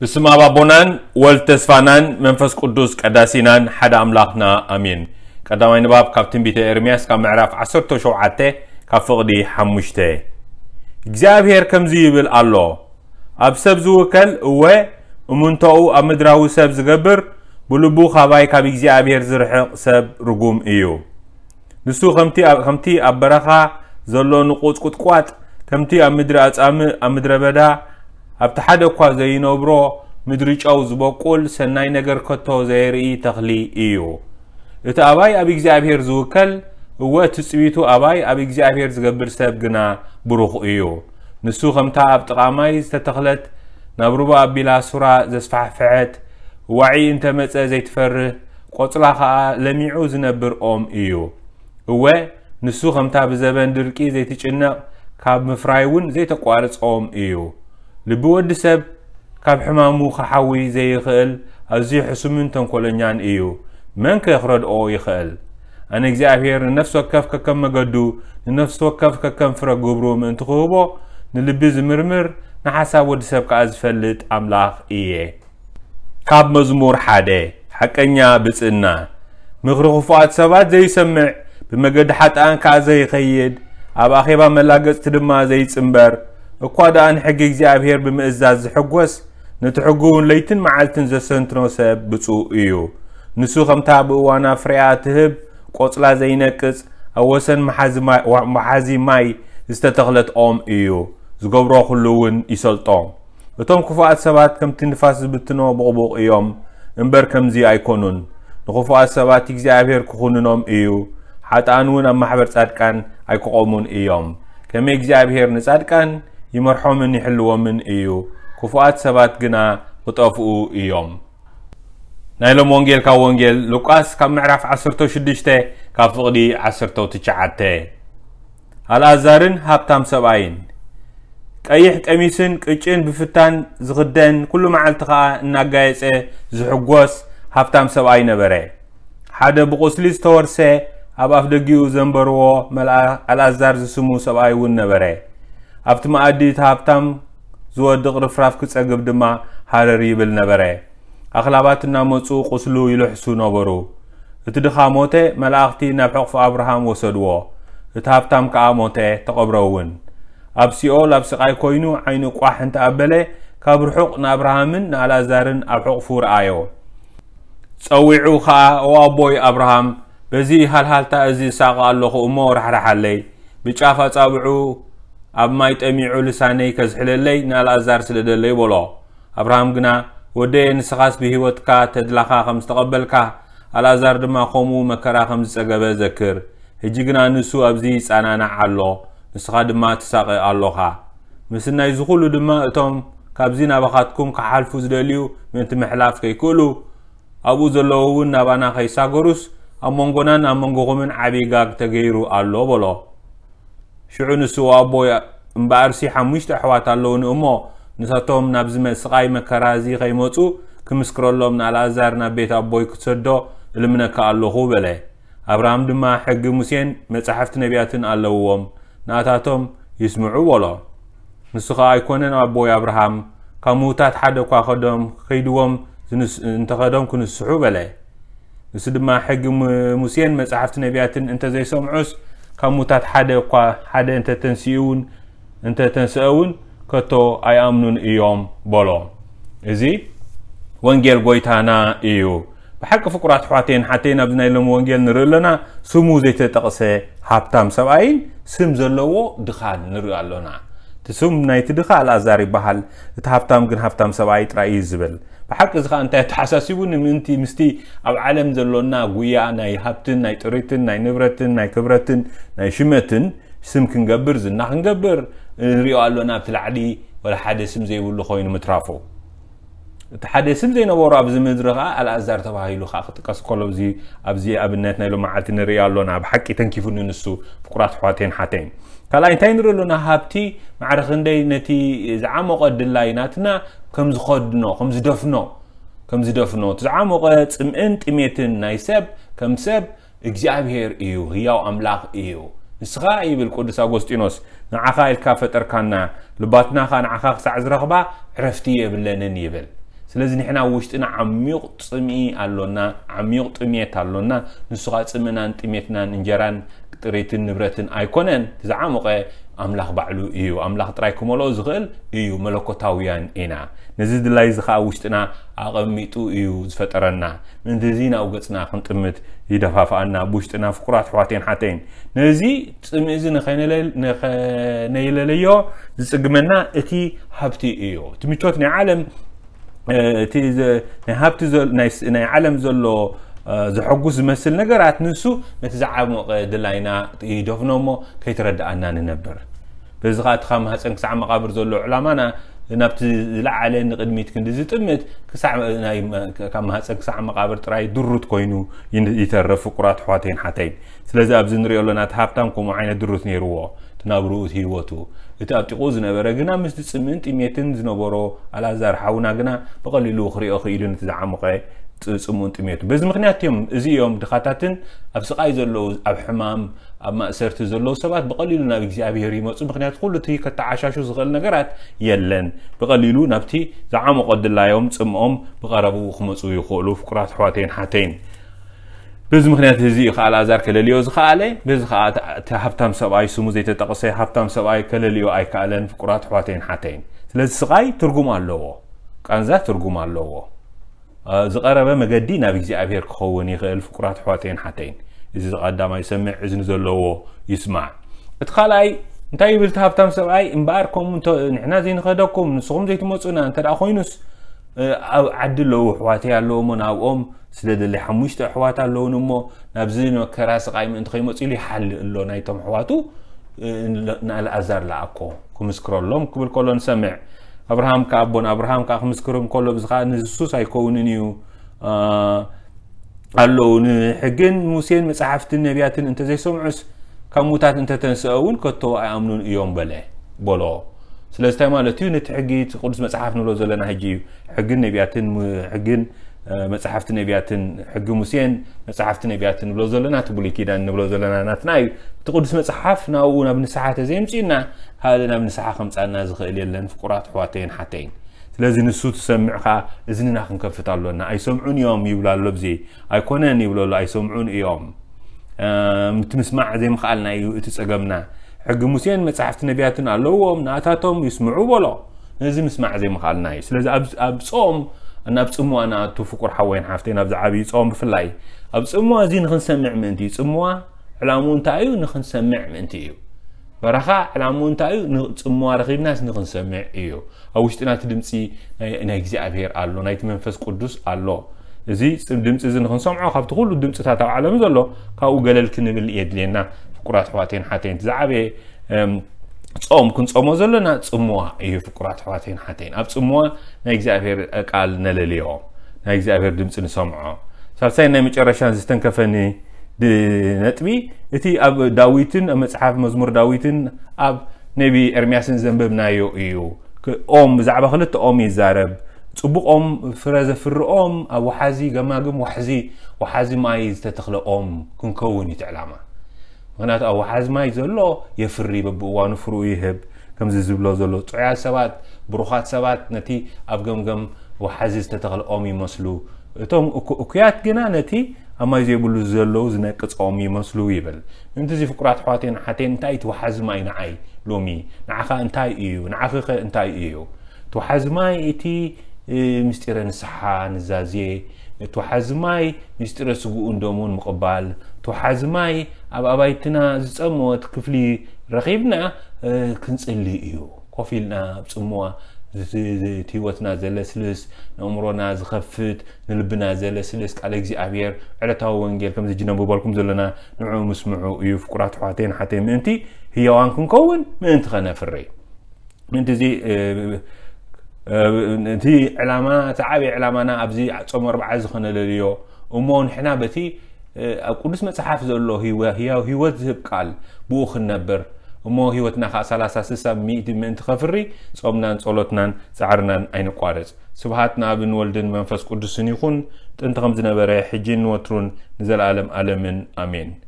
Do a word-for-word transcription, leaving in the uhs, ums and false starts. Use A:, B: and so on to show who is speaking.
A: بسم الله بونان والتسفانان منفس قدوس قداسينان حد أملاخنا أمين قدامي نباب كابتن بيت إرمياس كم معرف عصرتو شوعته كفقدي حموشته እግዚአብሔር ከምዚ ይብል አሎ ኣብ ሰብ ዝውከል እወ እሙንተኡ ኣብ ምድራዊ ሰብ ዝገብር ብልቡ ኻባይ ካብ እግዚአብሔር ዝርሕቕ ሰብ ርጉም እዩ ንሱ ከምቲ ከምቲ ኣብ በረኻ ዘሎ ንቁጽ ቁጥቋጥ ከምቲ ኣብ ምድሪ ኣጻም ኣብ ምድረ በዳ ኣብ ተሓደ እኳ ዘይነብሮ ምድሪ ጫው ዝበቁል ሰናይ ነገር ከቶ ዘይርኢ ተኽሊ እዩ እቲ ኣባይ ኣብ እግዚአብሔር ዝውከል እወ ትጽቢቱ ኣባይ ኣብ እግዚአብሔር ዝገብር ሰብ ግና ብሩኽ እዩ ንሱ ከምታ ኣብ ጥቃማይ ዝተተኽለት ናብሩባ ኣቢላ ሱራ ዘስፋሕፍሐት ዋዒ እንተመፀ ዘይትፈርህ ቆጽላ ኸኣ ለሚዑ ዝነብር ኦም እዩ እወ ንሱ ከምታ ብዘበን ድርቂ ዘይትጭነቕ ካብ ምፍራይ እውን ዘይተቋርጽ ኦም እዩ ልቢ ወዲ ሰብ ካብ ሕማሙ ኸሓዊ ዘይኽእል ኣዝዩ ሕሱምን ተንኰለኛን እዩ መን ከኽረድኦ ይኽእል أنا إግዚአብሔር ነፍስ ወከፍ ከከም መገዱ ነፍስ ወከፍ ከከም ፍረ ግብሩ ምን ትኽቦ ንልቢ ዝምርምር ንሓሳብ ወዲ ሰብ ከኣ ዝፈልጥ ኣምላኽ እየ ካብ መዝሙር ሓደ ሓቀኛ ብጽና ምኽሪ ኽፉኣት ሰባት ዘይሰምዕ ብመገዲ ሓጥኣን ከኣ ዘይኸይድ ኣብ ኣኼባ መላገጽቲ ድማ ዘይጽምበር እኳ ደኣ ንሕጊ እግዚኣብሔር ብምእዛዝ ዝሕጐስ ነቲ ሕጉውን ለይትን መዓልትን ዘሰንትኖ ሰብ ብፁዕ እዩ ንሱ ከምታ ብእዋና ፍሬኣ ትህብ ቆጽላ ዘይነቅጽ ኣወሰን መሓዚ ማይ ዝተተኽለት ኦም እዩ ዝገብሮ ኩሉ እውን ይሰልጦ እቶም ክፉኣት ሰባት ከምቲ ንፋስ ዝብትኖ ብቕቡቕ እዮም እምበር ከምዚ ኣይኮኑን ንኽፉኣት ሰባት እግዚኣብሔር ክኹንኖም እዩ ሓጥኣን እውን ኣብ ማሕበር ጻድቃን ኣይክቖሙን እዮም ከመይ እግዚኣብሔር ንጻድቃን ይመርሖምን ይሕልዎምን እዩ ክፉኣት ሰባት ግና ክጠፍኡ እዮም ናይሎም ወንጌል ካብ ወንጌል ሉቃስ ካብ ምዕራፍ ዓሰርተ ሽዱሽተ ካብ ፍቕዲ ዓሰርተ ትሽዓተ ኣልዓዛርን ሃብታም ሰብኣይን ቀይሕ ቀሚስን ቅጭን ብፍታን ዝኽደን ኩሉ መዓልቲ ኸኣ እናጋየፀ ዝሕጐስ ሃብታም ሰብኣይ ነበረ ሓደ ብቁስሊ ዝተወርሰ ኣብ ኣፍ ደጊኡ ዘንበርዎ ኣልዓዛር ዝስሙ ሰብኣይ እውን ነበረ ኣብቲ መኣዲ እቲ ሃብታም ዝወድቕ ርፍራፍ ክጸግብ ድማ ሃረር ይብል ነበረ ኣኽላባት እናመፁ ቁስሉ ይልሕሱ ነበሩ እቲ ድኻ ሞተ መላእኽቲ ናብ ሕቕፉ ኣብርሃም ወሰድዎ እቲ ሃብታም ከኣ ሞተ ተቐብረ እውን ኣብ ሲኦል ኣብ ስቓይ ኮይኑ ዓይኑ ቋሕ እንተኣበለ ካብ ርሑቕ ንኣብርሃምን ንኣልዓዛርን ኣብ ሕቕፉ ረኣዮ ፀዊዑ ከኣ ኦ ኣቦይ ኣብርሃም በዚ ሃልሃልታ እዚ ሳቕ ኣለኹ እሞ ራሕራሓለይ ብጫፍ ኣጻብዑ ኣብ ማይ ጠሚዑ ልሳነይ ከዝሕለለይ ንኣልዓዛር ስለ ደለ ይበሎ ኣብርሃም ግና ወደየ ንስኻስ ብሂወትካ ተድላኻ ከም ዝተቐበልካ ኣልዓዛር ድማ ከምኡ መከራ ከም ዝጸገበ ዘክር ሕጂ ግና ንሱ ኣብዚ ጻናናዕ ኣሎ ንስኻ ድማ ትሳቐ ኣለኻ ምስናይ ዝኹሉ ድማ እቶም ካብዚ ናባኻትኩም ክሓልፉ ዝደልዩ ምእንቲ ምሕላፍ ከይክእሉ ኣብኡ ዘለዉ እውን ናባና ከይሳገሩስ ኣብ መንጎናን ኣብ መንጎኹምን ዓብዪ ጋግ ተገይሩ ኣሎ በሎ ሽዑ ንሱ ኣቦይ እምበኣርሲ ሓሙሽተ ኣሕዋት ኣለውኒ እሞ ንሳቶም ናብ ዝመስቓይ መከራ እዚ ከይመፁ ክምስክረሎም ንኣልዓዛር ናብ ቤት ኣቦይ ክሰዶ እልምነካ ኣለኹ በለ ኣብርሃም ድማ ሕጊ ሙሴን መጻሕፍቲ ነቢያትን ኣለውዎም ንኣታቶም ይስምዑ በሎ ንሱ ኸ ኣይኮነን ኣቦይ ኣብርሃም ካብ ምዉታት ሓደ እኳ ኸዶም ከይድዎም እንተኸዶም ክንስሑ በለ ንሱ ድማ ሕጊ ሙሴን መጻሕፍቲ ነቢያትን እንተዘይሰምዑስ ካብ ምዉታት ሓደ እኳ ሓደ እንተተንስኡውን እንተተንስአውን ከቶ ኣይኣምኑን እዮም በሎ እዚ ወንጌል ጎይታና እዩ ብሓቂ ፍቁራት ኣሕዋተይን ሓተይን ኣብዚ ናይ ሎሚ ወንጌል ንርኢ ኣለና ስሙ ዘይተጠቕሰ ሃብታም ሰብኣይን ስም ዘለዎ ድኻን ንርኢ ኣለና እቲ ስም ናይቲ ድኻ ኣልዓዛር ይበሃል እቲ ሃብታም ግን ሃብታም ሰብኣይ ጥራይ እዩ ዝብል ብሓቂ እዚ ኸ እንታይ ተሓሳሲቡ ንምእንቲ ምስቲ ኣብ ዓለም ዘሎና ጉያ ናይ ሃብትን ናይ ጥሪትን ናይ ንብረትን ናይ ክብረትን ናይ ሽመትን ስም ክንገብር ዝና ክንገብር ንሪኦ ኣለና ኣብቲ ላዕሊ ወላ ሓደ ስም ዘይብሉ ኮይኑ ምትራፉ እቲ ሓደ ስም ዘይነበሩ ኣብዚ ምድሪ ኸኣ ኣልዓዛር ተባሂሉ ኸኣ ክጥቀስ ከሎ እዚ ኣብዚ ኣብነት ናይ ሎም መዓልቲ ንሪኦ ኣለና ብሓቂ ተንኪፉኒ ንሱ ፍቁራት ኣሕዋተይን ሓተይን ካልኣይ እንታይ ንሪኦ ኣለና ሃብቲ ማዕረ ክንደይ ነቲ ዝዓመቐ ድላይ ናትና ከም ዝኸድኖ ከም ዝደፍኖ ከም ዝደፍኖ እቲ ዝዓመቐ ጽምእን ጥሜትን ናይ ሰብ ከም ሰብ እግዚኣብሔር እዩ ህያው ኣምላኽ እዩ ንስኻ ይብል ቅዱስ ኣጎስጢኖስ ንዓኻ ኢልካ ፈጠርካና ልባትናኻ ንዓኻ ክሳዕ ዝረኽባ ዕረፍቲ የብለንን ይብል ስለዚህ ንሕና ውሽጥና ዓሚቕ ጽምኢ ኣሎና ዓሚቕ ጥሜት ኣሎና ንሱኻ ጽምናን ጥሜትናን እንጀራን ጥሬትን ንብረትን ኣይኮነን ዝዓመቐ ኣምላኽ ባዕሉ እዩ ኣምላኽ ጥራይ ክመልኦ ዝኽእል እዩ መለኮታውያን ኢና ነዚ ድላይ ዝኻ ውሽጥና ኣቐሚጡ እዩ ዝፈጠረና ምንድዚ ናብ ገጽና ክንጥምት ይደፋፋኣና ውሽጥና ፍቁራት ሕዋቴን ሓተይን ነዚ ጽምኢ እዚ ንኸነይለለዮ ዝጽግመና እቲ ሃብቲ እዩ እቲ ምቾት ናይ ዓለም እቲ ናይ ሃብቲ ናይ ዓለም ዘሎ زحقوس مثل نجارات نسو نتزعم دلاينا يدفنوا مو كي تردأنا ننبر بزغات خام هسنك ساعة مقابر زلوا علمانا نبت لا عليه نقدميت كند زيت أمت كساعة ناي كم هسنك ساعة مقابر تراي درت كوينو يترفوا قرات حواتين حتين سلزة أبزن ريولنا تهابتامكم وعين درت نيروا تنابروت هيوتو يتأبتقوز نبرجنا مثل سمنت ميتين زنبرو على زار حونا جنا بقليلو خري أخي إلو نتزعم قاي ጽሙን ጥሜቱ በዚ ምክንያትም እዚኦም ድኻታትን ኣብ ስቃይ ዘለው ኣብ ሕማም ኣብ ማእሰርቲ ዘለው ሰባት በቀሊሉ ናብ እግዚአብሔር ይመጹ ምክንያት ሁሉ እቲ ከተዓሻሹ ዝኽእል ነገራት የለን በቀሊሉ ናብቲ ዝዓመቆ ድላዮም ጽምኦም በቀረቡ ክመጹ ይኽእሉ ፍቁራት ሕዋቴን ሓተይን በዚ ምክንያት እዚ ኻላዛር ከለልዮ ዝኻለ በዚ ኻ ሃብታም ሰብኣይ ስሙ ዘይተጠቀሰ ሃብታም ሰብኣይ ከለልዮ ኣይካለን ፍቁራት ሕዋቴን ሓተይን ስለዚ ስቃይ ትርጉም ኣለዎ ቃንዛ ትርጉም ኣለዎ زقرب مجدي نبي እግዚአብሔር ክኸውን ይኽእል ፍቁራት ሕዋቴን ሓተይን እዚ ዝቀዳማ ይሰምዕ እዝኒ ዘለዎ ይስማዕ እትኻላይ እንታይ ይብል ሃብታም ሰብኣይ እምባርኩም ንሕና ዘይንኸደኩም ንስኹም ዘይትመጹና እንተዳ ኮይኑስ ኣብ ዓድለው ሕዋቴ ኣለዎም ናብኦም ስለደለ ሓሙሽተ ሕዋት ኣለውን እሞ ናብዚ መከራ ስቃይ ምእንቲ ከይመጹ ኢሉ ይሓል ኣሎ ናይቶም ሕዋቱ ንኣልዓዛር ለኣኮ ክምስክረሎም ክብል ከሎ ንሰምዕ أبراهام كأبون أبراهام كأخمسكرهم كله بزخاء نزسوس هيكوننيو قالوا حجن موسين مسحفت النبيات أنت زي سمعس كموتات أنت تنسأون كتو أمنون يوم بله بلا سلسلة مالتيو نتحجي قدس مسحف نلو زلنا هجي حجن نبيات حجن مسحفت النبيات حج موسين مسحفت النبيات نلو زلنا تقولي كده نلو زلنا نتناي تقدس مسحفنا ونبن ساعات زي مشينا هذا نبن ساعة خمسة ناس غير لين فقرات حواتين حتين لازم الصوت سمعها إذننا خنكفت علونا أي سمعون يوم يبلا لبزي أي كونان يبلا أي سمعون يوم متمسمع زي ما قالنا يتسقمنا حق موسين مسحفت نبياتنا لوهم ناتاتهم يسمعوا ولا لازم يسمع زي ما قالنا لازم أب أبصوم أنا أبصموا أنا تفكر حوين حافتين أبز عبي صوم بفلاي أبصموا زين خنسمع من تي صموا علامون تايو نخنسمع من تيو برخاء علامون تايو نصموا رغيب ناس نخنسمع إيو أوشتنا تدمسي نهجزي أبهر الله نايت منفس قدوس الله زي دمس إذا نخنسمعه خاف تقول الدمس تاع عالم زلوا كاو قلل كنبل يد لنا فقرات حواتين حتين تزعبي صوم كنت صوم زلنا صموا إيه فقرات حواتين حتين أب صموا نهجزي أبهر قال نلليهم نهجزي أبهر دمس نسمعه سالسين نمشي رشان زستنكفني نتبي إتي أب داويتن مصحف مزمور داويتن أب نبي إرمياسن زنببنا يو إيو كأم زعبا خلت أم يزارب صبوق أم فرز فر أم أو حازي جماجم وحزي وحازي ما يستتخل أم كن كوني تعلمه هنا أو حاز ما يزلو يفري ببوان فرو يهب كم زبلا زلو تعال سبات بروخات سبات نتي أب جم جم وحازي استتخل أم يمسلو توم أكيات جنا نتي أما يجيبوا الزلوا زنك تصامي مسلو يبل أنت زي فقرات حواتين حتين تاي توحز ماي نعي لومي نعخا انتاي إيو نعخا انتاي إيو توحز ماي إتي مستير نصحة نزازي توحز ماي مستير سقون دومون مقبال توحز ماي أب أبايتنا زموت كفلي رغيبنا كنسلي إيو كفيلنا بسموه تيوتنا زلسلس نمرنا زخفت نلبنا زلسلس على እግዚአብሔር علتاو ወንጌል ከም ዝጅነቡ ባልኩም ዘለና ንዑ መስምዑ እዩ ፍቁራት حواتين حتى ምእንቲ ህያዋን ክንከውን ምእንቲ ኸነፍሪ ምእንቲ እዚ እቲ ዕላማ ተዓቢ ዕላማና ኣብዚ ጾም ኣርባዓ ዝኾነለልዮ እሞ ንሕና በቲ ኣብ ቅዱስ መጽሓፍ ዘሎ ህያው ህይወት ዝህብ ቃል ብኡ ክንነብር እሞ ህይወትና ኻ ሰላሳ ስልሳ ሚእቲ ምእንቲ ኸፍሪ ጾምናን ጸሎትናን ጻዕርናን ኣይንቋረጽ ስብሃትና ብን ወልድን መንፈስ ቅዱስን ይኹን ጥንቲ ከም ዝነበረ ሕጂን ወትሩን ንዘለዓለም ዓለምን ኣሜን